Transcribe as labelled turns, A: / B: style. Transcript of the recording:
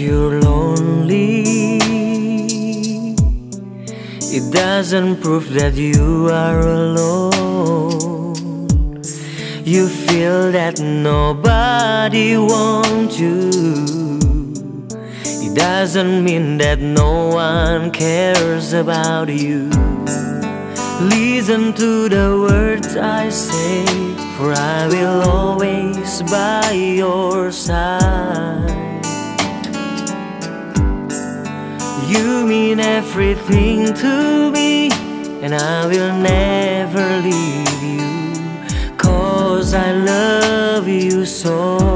A: you're lonely, it doesn't prove that you are alone. You feel that nobody wants you, it doesn't mean that no one cares about you. Listen to the words I say, for I will always by your side. You mean everything to me, and I will never leave you, 'cause I love you so.